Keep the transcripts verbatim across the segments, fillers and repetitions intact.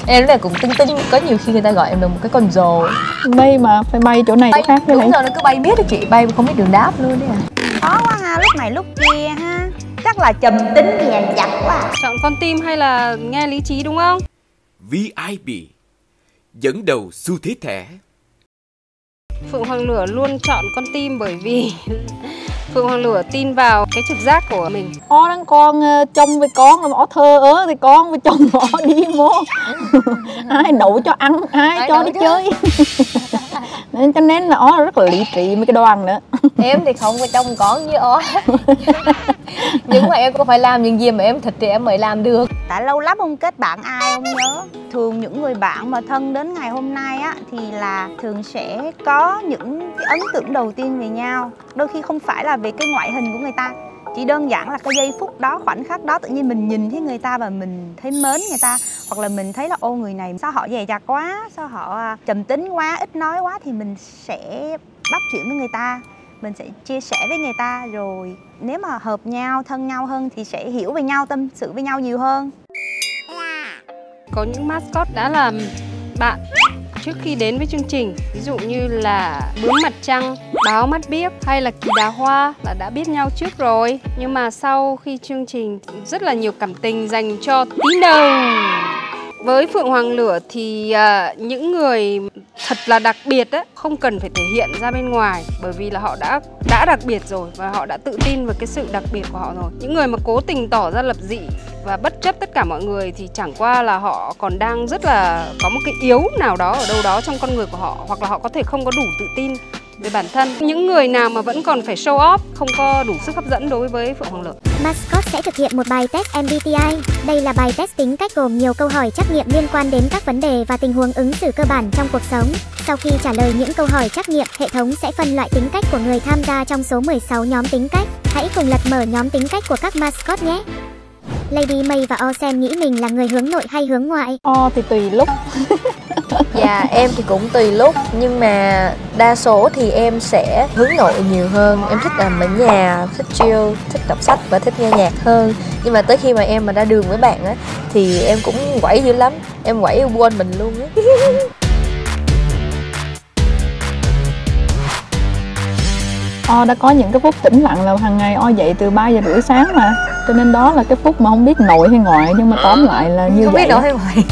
Em lúc này cũng tinh tinh, có nhiều khi người ta gọi em là một cái con rồ. Bay mà, phải bay chỗ này chỗ khác đấy. Đúng rồi, nó cứ bay miết đó chị, bay mà không biết đường đáp luôn đấy à. Khó quá ha, lúc này lúc kia ha. Chắc là trầm tính dè dặt quá à. Chọn con tim hay là nghe lý trí đúng không? vê i pê dẫn đầu xu thế thẻ. Phượng Hoàng Lửa luôn chọn con tim bởi vì Phượng Hoàng Lửa tin vào cái trực giác của mình. Ó đang con uh, chồng với con là ó thơ ớ thì con với chồng ó đi mô. Ai nấu cho ăn, ai, ai cho đi chơi. Nên cho nên là ó rất là lý trí với cái đoàn nữa. Em thì không có chồng con như ó. Nhưng mà em có phải làm những gì mà em thích thì em mới làm được. Tại lâu lắm không kết bạn ai không nhớ. Thường những người bạn mà thân đến ngày hôm nay á thì là thường sẽ có những cái ấn tượng đầu tiên về nhau. Đôi khi không phải là về cái ngoại hình của người ta, chỉ đơn giản là cái giây phút đó, khoảnh khắc đó tự nhiên mình nhìn thấy người ta và mình thấy mến người ta, hoặc là mình thấy là ô người này sao họ dè dặt quá, sao họ trầm tính quá, ít nói quá, thì mình sẽ bắt chuyện với người ta, mình sẽ chia sẻ với người ta, rồi nếu mà hợp nhau, thân nhau hơn thì sẽ hiểu về nhau, tâm sự với nhau nhiều hơn. Có những mascot đã làm bạn trước khi đến với chương trình, ví dụ như là bướm mặt trăng, báo mắt biếc hay là kỳ đà hoa là đã biết nhau trước rồi. Nhưng mà sau khi chương trình rất là nhiều cảm tình dành cho tí nồng. Với Phượng Hoàng Lửa thì uh, những người thật là đặc biệt á, không cần phải thể hiện ra bên ngoài, bởi vì là họ đã đã đặc biệt rồi và họ đã tự tin vào cái sự đặc biệt của họ rồi. Những người mà cố tình tỏ ra lập dị và bất chấp tất cả mọi người thì chẳng qua là họ còn đang rất là có một cái yếu nào đó ở đâu đó trong con người của họ, hoặc là họ có thể không có đủ tự tin về bản thân. Những người nào mà vẫn còn phải show off, không có đủ sức hấp dẫn đối với Phượng Hoàng Lửa. Mascot sẽ thực hiện một bài test em bê tê i. Đây là bài test tính cách gồm nhiều câu hỏi trắc nghiệm liên quan đến các vấn đề và tình huống ứng xử cơ bản trong cuộc sống. Sau khi trả lời những câu hỏi trắc nghiệm, hệ thống sẽ phân loại tính cách của người tham gia trong số mười sáu nhóm tính cách. Hãy cùng lật mở nhóm tính cách của các mascot nhé. Lady May và Osen nghĩ mình là người hướng nội hay hướng ngoại? O thì tùy lúc. Dạ em thì cũng tùy lúc, nhưng mà đa số thì em sẽ hướng nội nhiều hơn. Em thích làm ở nhà, thích chill, thích đọc sách và thích nghe nhạc hơn. Nhưng mà tới khi mà em mà ra đường với bạn á thì em cũng quẩy dữ lắm. Em quẩy quên mình luôn á. O đã có những cái phút tĩnh lặng là hàng ngày O dậy từ ba giờ rưỡi sáng mà, cho nên đó là cái phút mà không biết nội hay ngoại, nhưng mà tóm lại là như không vậy. Không biết nội hay ngoại.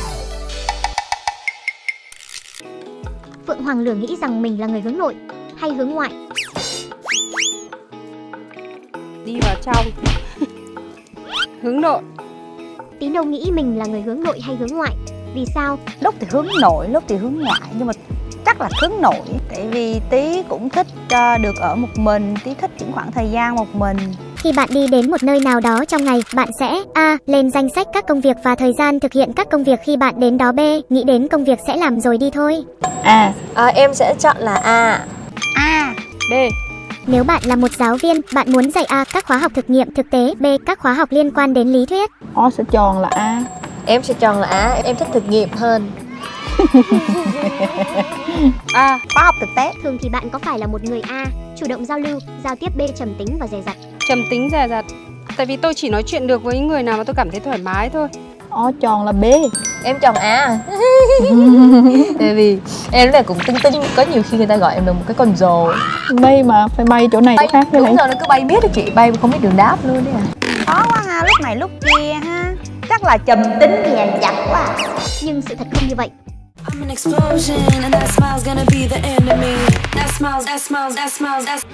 Phượng Hoàng Lửa nghĩ rằng mình là người hướng nội hay hướng ngoại? Đi vào trong. Hướng nội. Tí Nâu nghĩ mình là người hướng nội hay hướng ngoại? Vì sao? Lúc thì hướng nội, lúc thì hướng ngoại, nhưng mà chắc là hướng nội. Tại vì Tí cũng thích uh, được ở một mình, Tí thích những khoảng thời gian một mình. Khi bạn đi đến một nơi nào đó trong ngày, bạn sẽ A. Lên danh sách các công việc và thời gian thực hiện các công việc khi bạn đến đó. B. Nghĩ đến công việc sẽ làm rồi đi thôi. A. À, em sẽ chọn là A. A. B. Nếu bạn là một giáo viên, bạn muốn dạy A. Các khóa học thực nghiệm thực tế. B. Các khóa học liên quan đến lý thuyết. O sẽ chọn là A. Em sẽ chọn là A, em thích thực nghiệm hơn. A. Khóa học thực tế. Thường thì bạn có phải là một người A. Chủ động giao lưu, giao tiếp. B. Trầm tính và dè dặt. Trầm tính dè dặt. Tại vì tôi chỉ nói chuyện được với người nào mà tôi cảm thấy thoải mái thôi. O chọn là B. Em chọn A. Tại vì em lúc này cũng tinh tinh, có nhiều khi người ta gọi em là một cái con rồ. Bay mà, phải bay chỗ này chỗ khác đấy. Đúng rồi, nó cứ bay miết đó chị, bay mà không biết đường đáp luôn đấy à. Khó quá ha, lúc này lúc kia ha. Chắc là trầm tính dè dặt quá à. Nhưng sự thật không như vậy. I'm an explosion and that smile's gonna be the enemy. That smiles, that smiles, that smiles, that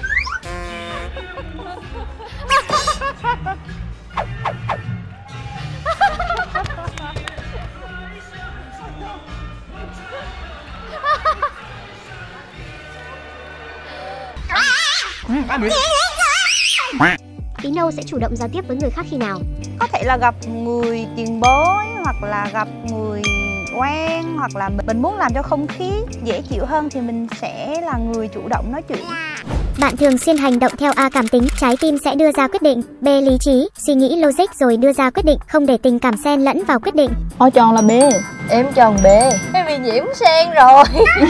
Tí Nâu sẽ chủ động giao tiếp với người khác khi nào? Có thể là gặp người tiền bối, hoặc là gặp người quen, hoặc là mình muốn làm cho không khí dễ chịu hơn thì mình sẽ là người chủ động nói chuyện. Bạn thường xuyên hành động theo A. Cảm tính, trái tim sẽ đưa ra quyết định. B. Lý trí, suy nghĩ logic rồi đưa ra quyết định, không để tình cảm xen lẫn vào quyết định. O chọn là B. Em chọn B. Em bị nhiễm sen rồi.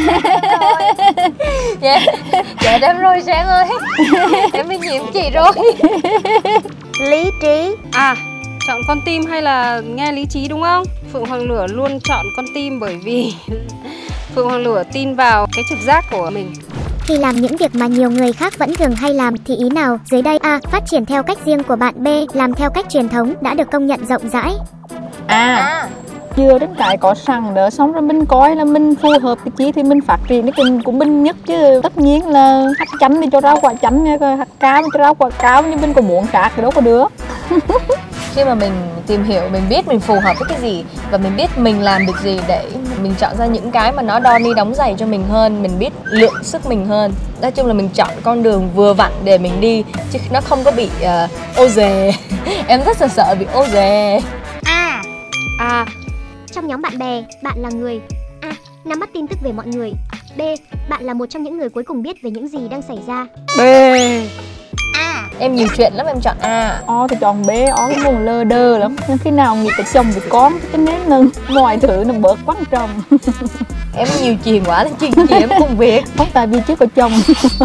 Dạ, dạ em rồi Sen ơi. Em bị nhiễm chị rồi. Lý trí. À, chọn con tim hay là nghe lý trí đúng không? Phượng Hoàng Lửa luôn chọn con tim bởi vì Phượng Hoàng Lửa tin vào cái trực giác của mình. Khi làm những việc mà nhiều người khác vẫn thường hay làm thì ý nào dưới đây? A. Phát triển theo cách riêng của bạn. B. Làm theo cách truyền thống đã được công nhận rộng rãi. À, À, chưa đến cái có sẵn đó, xong rồi mình coi là mình phù hợp cái chi thì mình phát triển cái kinh của mình nhất, chứ tất nhiên là hạt chanh thì cho rau quả chanh nha, hạt cam cho rau quả cam, nhưng mình có muốn khác thì đâu có được. khi mà mình tìm hiểu, mình biết mình phù hợp với cái gì và mình biết mình làm được gì để mình chọn ra những cái mà nó đo ni đóng giày cho mình hơn, mình biết lượng sức mình hơn. Nói chung là mình chọn con đường vừa vặn để mình đi, chứ nó không có bị uh, ô dề. Em rất là sợ bị ô dề. A. À, Trong nhóm bạn bè, bạn là người A. Nắm bắt tin tức về mọi người. B. Bạn là một trong những người cuối cùng biết về những gì đang xảy ra. B. A. Em nhiều chuyện lắm, em chọn A. O thì chọn B, O cái nguồn lơ đơ lắm. Nhưng khi nào nghĩ tới chồng với con, cho nên là mọi thứ nó bớt quan trọng. Em nhiều chuyện quá nên chuyện gì em không biết. Không, tại vì chưa có chồng.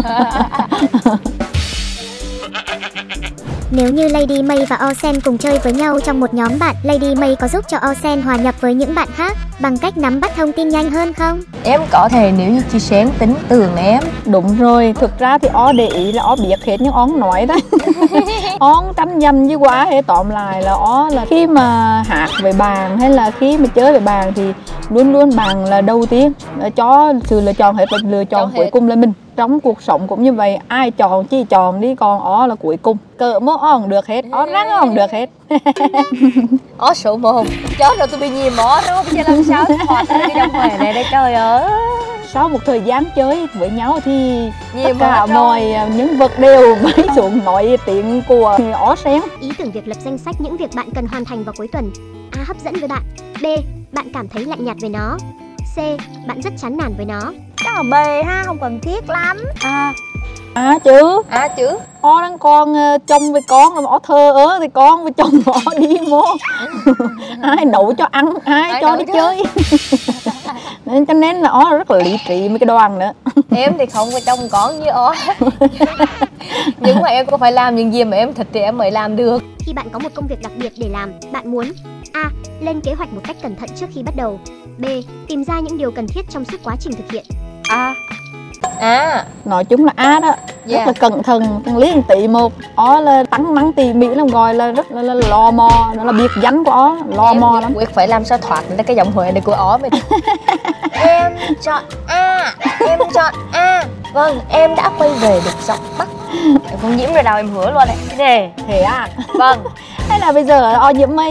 Nếu như Lady May và Osen cùng chơi với nhau trong một nhóm bạn, Lady May có giúp cho Osen hòa nhập với những bạn khác bằng cách nắm bắt thông tin nhanh hơn không? Em có thể nếu như chia sẻ tính tưởng em. Đúng rồi, thực ra thì O để ý là O biết hết nhưng O không nói đấy. O không tranh giành với quá hết. Tóm lại là O là khi mà hát với bạn hay là khi mà chơi với bạn thì luôn luôn bạn là đầu tiên, cho sự lựa chọn hết và lựa chọn Chọn cuối hết. cùng là mình. Trong cuộc sống cũng như vậy, ai chọn chi chọn đi, còn O là cuối cùng. Cỡ mơ O không được hết, O rắn O không được hết. Ó số một. Chết rồi, tôi bị nhiễm ó đúng không? Chứ làm sao thoát ra đi ra ngoài này đây trời ơi. Sau một thời gian chơi với nhau thì Nhiều tất cả món mọi những vật đều mới xuống nói tiếng của Osen. Ý tưởng việc lập danh sách những việc bạn cần hoàn thành vào cuối tuần. A. Hấp dẫn với bạn. B. Bạn cảm thấy lạnh nhạt với nó. C. Bạn rất chán nản với nó. Chắc là B ha, không cần thiết lắm. à, À chứ, À chứ. O đang còn uh, chồng với con mà O thơ ớ thì con với chồng O đi mô. Ai nấu cho ăn, ai, Ai cho nấu đi cho chơi. Nên cho nên là O rất là lý trí với cái đoàn nữa. Em thì không có chồng con như ó. Nhưng mà em có phải làm những gì mà em thích thì em mới làm được. Khi bạn có một công việc đặc biệt để làm, bạn muốn A. Lên kế hoạch một cách cẩn thận trước khi bắt đầu. B. Tìm ra những điều cần thiết trong suốt quá trình thực hiện. à, À, Nói chung là A đó, rất Yeah. là cẩn thận, từng lý từng tí một. O là tăng mắng tỉ mỉ lắm, gọi là rất là, là, là lò mò, đó là biệt danh của O, lò em mò lắm. quyết phải làm sao thoát ra cái giọng Huế này của ó mình. Em chọn A. Em chọn A. Vâng, em đã quay về được giọng Bắc. Em không nhiễm rồi đâu, em hứa luôn đấy. Nè. Thế à? Vâng. Hay là bây giờ O nhiễm mây?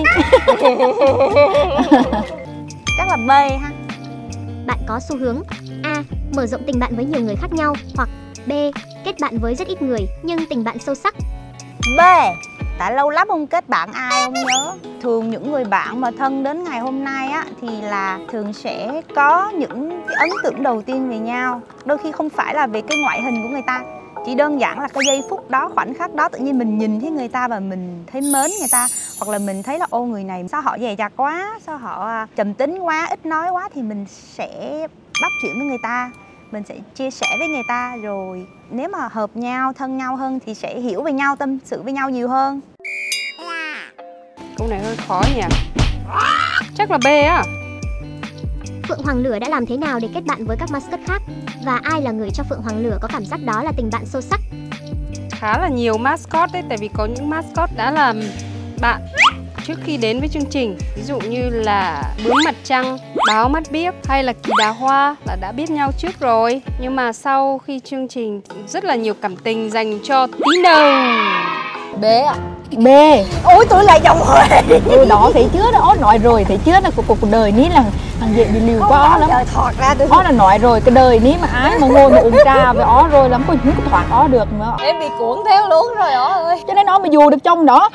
Chắc là B ha. Bạn có xu hướng A. Mở rộng tình bạn với nhiều người khác nhau. Hoặc B. Kết bạn với rất ít người nhưng tình bạn sâu sắc. B. Tại lâu lắm không kết bạn ai không nhớ. Thường những người bạn mà thân đến ngày hôm nay á thì là thường sẽ có những cái ấn tượng đầu tiên về nhau. Đôi khi không phải là về cái ngoại hình của người ta, chỉ đơn giản là cái giây phút đó, khoảnh khắc đó tự nhiên mình nhìn thấy người ta và mình thấy mến người ta, hoặc là mình thấy là ô người này sao họ dè dặt quá, sao họ à, trầm tính quá, ít nói quá, thì mình sẽ bắt chuyện với người ta, mình sẽ chia sẻ với người ta, rồi nếu mà hợp nhau, thân nhau hơn thì sẽ hiểu về nhau, tâm sự với nhau nhiều hơn. câu này hơi khó nhỉ. Chắc là B á. Phượng Hoàng Lửa đã làm thế nào để kết bạn với các mascot khác? Và ai là người cho Phượng Hoàng Lửa có cảm giác đó là tình bạn sâu sắc? Khá là nhiều mascot đấy, tại vì có những mascot đã làm bạn trước khi đến với chương trình. Ví dụ như là bướm mặt trăng, báo mắt biếc hay là kỳ đà hoa là đã biết nhau trước rồi. Nhưng mà sau khi chương trình rất là nhiều cảm tình dành cho tí nồng. B ạ. B. Ôi tôi lại giọng Huế. Ừ, đó thấy chưa đó, O nói rồi, thấy chưa là cuộc cuộc đời ní là thằng dễ bị liều quá O lắm. Trời thoát ra tôi. O là nói rồi, cái đời ní mà ai mà ngồi mà uống trà với O rồi lắm, không có thoát O được nữa. Em bị cuốn theo luôn rồi ó ơi. Cho nên O mới dù được trong đó.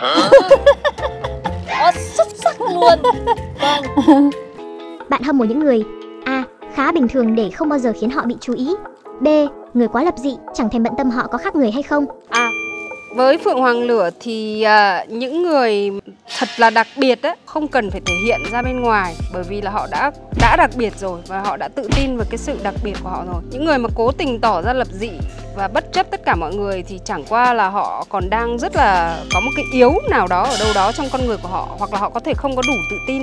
Ó xuất sắc luôn. Vâng. Bạn hâm mộ những người A. Khá bình thường để không bao giờ khiến họ bị chú ý. B. Người quá lập dị, chẳng thèm bận tâm họ có khác người hay không. À, với Phượng Hoàng Lửa thì à, những người thật là đặc biệt á, không cần phải thể hiện ra bên ngoài, bởi vì là họ đã đã đặc biệt rồi và họ đã tự tin vào cái sự đặc biệt của họ rồi. Những người mà cố tình tỏ ra lập dị và bất chấp tất cả mọi người thì chẳng qua là họ còn đang rất là có một cái yếu nào đó ở đâu đó trong con người của họ, hoặc là họ có thể không có đủ tự tin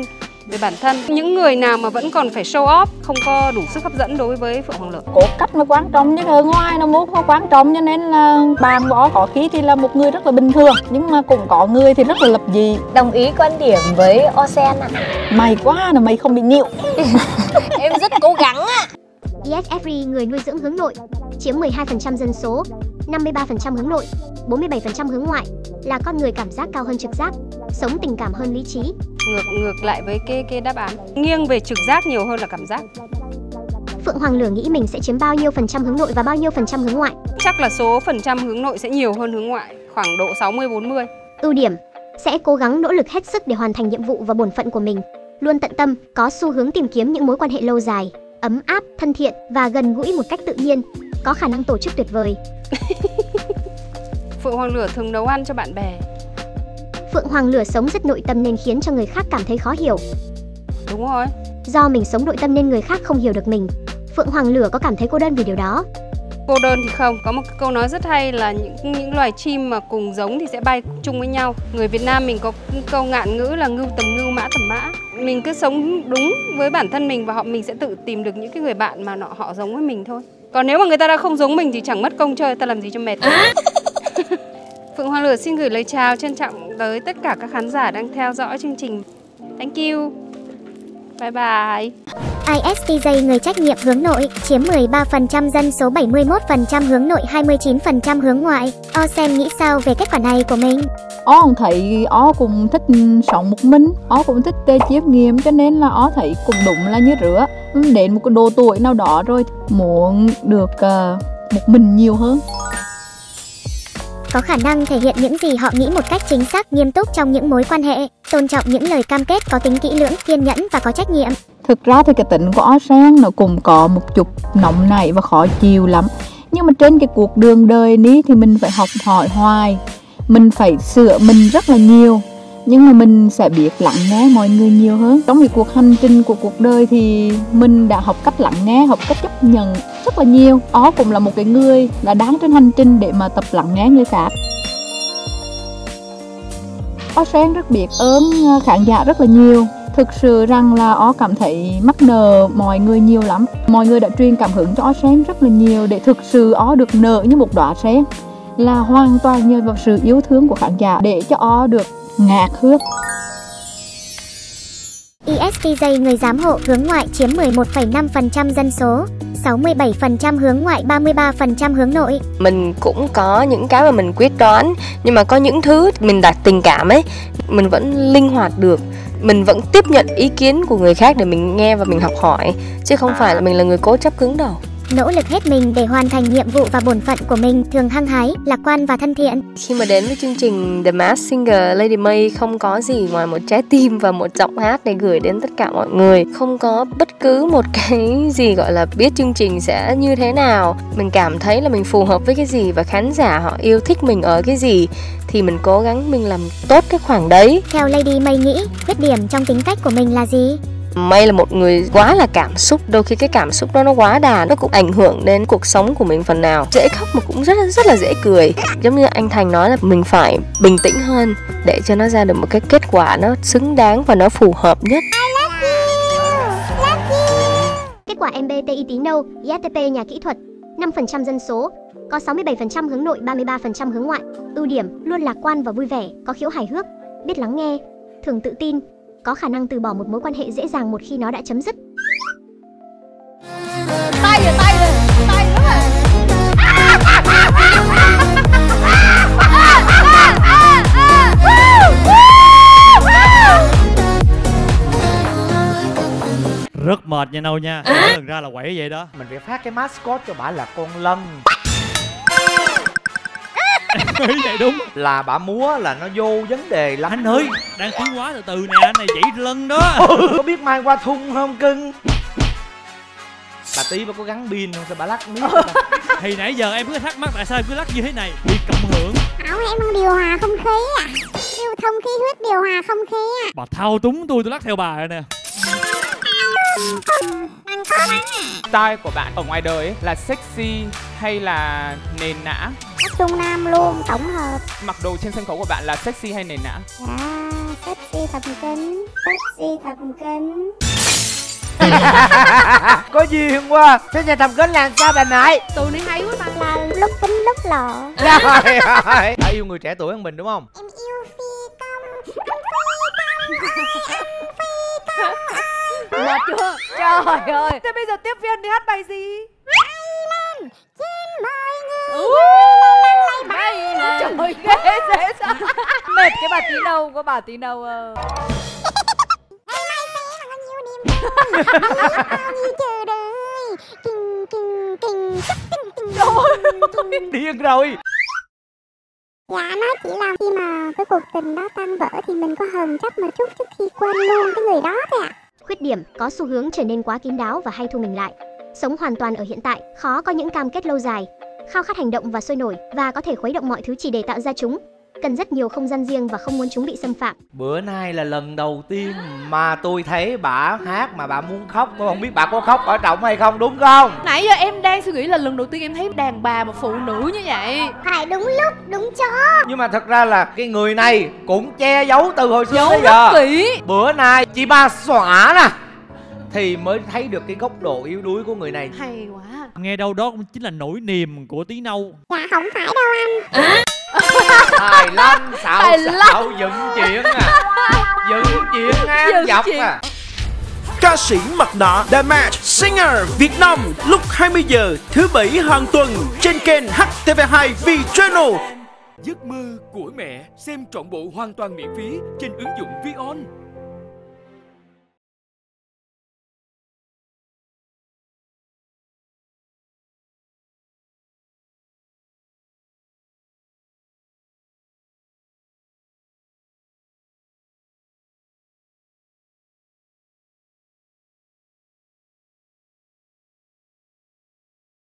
về bản thân. Những người nào mà vẫn còn phải show off, không có đủ sức hấp dẫn đối với Phượng Hoàng Lửa. Cốt cách mới quan trọng chứ ở ngoài nó muốn không quan trọng, cho nên là bạn võ có khí thì là một người rất là bình thường, nhưng mà cũng có người thì rất là lập dị. Đồng ý quan điểm với Osen ạ. Mày quá là mày không bị nhịu. Em rất cố gắng ạ. i ét ép rờ người nuôi dưỡng hướng nội, chiếm mười hai phần trăm dân số, năm mươi ba phần trăm hướng nội, bốn mươi bảy phần trăm hướng ngoại, là con người cảm giác cao hơn trực giác, sống tình cảm hơn lý trí. Ngược ngược lại với cái cái đáp án, nghiêng về trực giác nhiều hơn là cảm giác. Phượng Hoàng Lửa nghĩ mình sẽ chiếm bao nhiêu phần trăm hướng nội và bao nhiêu phần trăm hướng ngoại? Chắc là số phần trăm hướng nội sẽ nhiều hơn hướng ngoại, khoảng độ sáu mươi bốn mươi. Ưu điểm, sẽ cố gắng nỗ lực hết sức để hoàn thành nhiệm vụ và bổn phận của mình, luôn tận tâm, có xu hướng tìm kiếm những mối quan hệ lâu dài, ấm áp, thân thiện và gần gũi một cách tự nhiên, có khả năng tổ chức tuyệt vời. Phượng Hoàng Lửa thường nấu ăn cho bạn bè. Phượng Hoàng Lửa sống rất nội tâm nên khiến cho người khác cảm thấy khó hiểu. Đúng rồi. Do mình sống nội tâm nên người khác không hiểu được mình. Phượng Hoàng Lửa có cảm thấy cô đơn vì điều đó? Cô đơn thì không. Có một câu nói rất hay là những những loài chim mà cùng giống thì sẽ bay chung với nhau. Người Việt Nam mình có câu ngạn ngữ là ngưu tầm ngưu, mã tầm mã. Mình cứ sống đúng với bản thân mình và họ mình sẽ tự tìm được những cái người bạn mà họ, họ giống với mình thôi. Còn nếu mà người ta đã không giống mình thì chẳng mất công chơi, ta làm gì cho mệt. Phượng Hoàng Lửa xin gửi lời chào trân trọng tới tất cả các khán giả đang theo dõi chương trình. Thank you. Bye bye. i ét tê gi người trách nhiệm hướng nội, chiếm mười ba phần trăm dân số, bảy mươi mốt phần trăm hướng nội, hai mươi chín phần trăm hướng ngoại. Osen nghĩ sao về kết quả này của mình? Ó không thấy ó cũng thích sống một mình, ó cũng thích chiêm nghiệm, cho nên là ó thấy cũng đúng là như rửa. Đến một cái độ tuổi nào đó rồi muốn được uh, một mình nhiều hơn. Có khả năng thể hiện những gì họ nghĩ một cách chính xác, nghiêm túc trong những mối quan hệ, tôn trọng những lời cam kết, có tính kỹ lưỡng, kiên nhẫn và có trách nhiệm. Thực ra thì cái tính của Osen nó cũng có một chút nóng nảy và khó chịu lắm. Nhưng mà trên cái cuộc đường đời ní thì mình phải học hỏi hoài, mình phải sửa mình rất là nhiều. Nhưng mà mình sẽ biết lắng nghe mọi người nhiều hơn. Trong cái cuộc hành trình của cuộc đời thì mình đã học cách lắng nghe, học cách chấp nhận rất là nhiều. Ó cũng là một cái người là đáng trên hành trình để mà tập lắng nghe người khác. Osen rất biết ơn khán giả rất là nhiều. Thực sự rằng là Ó cảm thấy mắc nợ mọi người nhiều lắm. Mọi người đã truyền cảm hứng cho Osen rất là nhiều để thực sự Ó được nở như một đóa sen, là hoàn toàn nhờ vào sự yêu thương của khán giả để cho Ó được ngạt hương. i ét tê gi người giám hộ hướng ngoại, chiếm mười một phẩy năm phần trăm dân số, sáu mươi bảy phần trăm hướng ngoại, ba mươi ba phần trăm hướng nội. Mình cũng có những cái mà mình quyết đoán, nhưng mà có những thứ mình đặt tình cảm ấy, mình vẫn linh hoạt được. Mình vẫn tiếp nhận ý kiến của người khác để mình nghe và mình học hỏi, chứ không phải là mình là người cố chấp cứng đầu. Nỗ lực hết mình để hoàn thành nhiệm vụ và bổn phận của mình, thường hăng hái, lạc quan và thân thiện. Khi mà đến với chương trình The Masked Singer, Lady May không có gì ngoài một trái tim và một giọng hát để gửi đến tất cả mọi người. Không có bất cứ một cái gì gọi là biết chương trình sẽ như thế nào. Mình cảm thấy là mình phù hợp với cái gì và khán giả họ yêu thích mình ở cái gì thì mình cố gắng mình làm tốt cái khoảng đấy. Theo Lady May nghĩ, khuyết điểm trong tính cách của mình là gì? May là một người quá là cảm xúc, đôi khi cái cảm xúc đó nó quá đà, nó cũng ảnh hưởng đến cuộc sống của mình phần nào. Dễ khóc mà cũng rất rất là dễ cười. Giống như anh Thành nói là mình phải bình tĩnh hơn để cho nó ra được một cái kết quả nó xứng đáng và nó phù hợp nhất. Kết quả em bê tê i tí nâu, i ét tê pê nhà kỹ thuật, năm phần trăm dân số, có sáu mươi bảy phần trăm hướng nội, ba mươi ba phần trăm hướng ngoại. Ưu điểm, luôn lạc quan và vui vẻ, có khiếu hài hước, biết lắng nghe, thường tự tin, có khả năng từ bỏ một mối quan hệ dễ dàng một khi nó đã chấm dứt. Tay rồi, tay rồi, tay nữa rồi. Rất mệt nha Nâu nha. Lần ra là quẩy vậy đó. Mình phải phát cái mascot cho bả là con lân. Vậy đúng. Là bả múa là nó vô vấn đề lắm. Anh ơi, đang tiến hóa từ từ nè, anh này chỉ lân đó. Có biết Mai Hoa Thung không cưng? Bà Tí bà có gắn pin không? Sao bà lắc miết? Thì nãy giờ em cứ thắc mắc tại sao cứ lắc như thế này. Bị cộng hưởng. Ảo em đang điều hòa không khí à? Lưu thông khí huyết, điều hòa không khí à? Bà thao túng tôi, tôi lắc theo bà rồi nè. Style của bạn ở ngoài đời ấy, là sexy hay là nền nã? Trung Nam luôn, tổng hợp. Mặc đồ trên sân khấu của bạn là sexy hay nền nã? Dạ, Pepsi thầm kín, Pepsi thầm kín. Có duyên quá. Thế nhà thầm kín làm sao bà nội? Tụi này hay quá mà. Là lúc kính lúc lọ. Trời ơi. Đã yêu người trẻ tuổi hơn mình đúng không? Em yêu phi công, anh phi công, anh phi công. Mệt chưa? Trời ơi. Thế bây giờ tiếp viên đi hát bài gì? Lên trên mọi người. Bay lên. Trời ơi, ghê dễ sao? Mệt cái bà tí nâu, có bà tí nâu. Ngày mai sẽ là nhiều niềm vui, bao nhiêu chờ đợi. Kinh kinh kinh kinh kinh. Trời điên rồi. Dạ nó chỉ là khi mà cái cuộc tình đó tan vỡ thì mình có hờn trách một chút trước khi quên luôn cái người đó thôi ạ. Khuyết điểm có xu hướng trở nên quá kín đáo và hay thu mình lại. Sống hoàn toàn ở hiện tại, khó có những cam kết lâu dài. Khao khát hành động và sôi nổi và có thể khuấy động mọi thứ chỉ để tạo ra chúng. Cần rất nhiều không gian riêng và không muốn chúng bị xâm phạm. Bữa nay là lần đầu tiên mà tôi thấy bà hát mà bà muốn khóc. Tôi không biết bà có khóc ở trọng hay không, đúng không? Nãy giờ em đang suy nghĩ là lần đầu tiên em thấy đàn bà mà phụ nữ như vậy. Phải đúng lúc, đúng chỗ. Nhưng mà thật ra là cái người này cũng che giấu từ hồi xưa Giấu tới rất giờ. kỹ. Bữa nay chị ba xõa nè thì mới thấy được cái góc độ yếu đuối của người này. Hay quá. Nghe đâu đó cũng chính là nỗi niềm của Tí Nâu. Dạ không phải đâu anh. À? Hài Long xạo Hài xạo dựng chuyện à. Dựng chuyện ngang dọc à. Ca sĩ mặt nạ The Masked Singer Việt Nam lúc hai mươi giờ thứ bảy hàng tuần trên kênh H T V hai V Channel. Giấc mơ của mẹ xem trọn bộ hoàn toàn miễn phí trên ứng dụng ViON.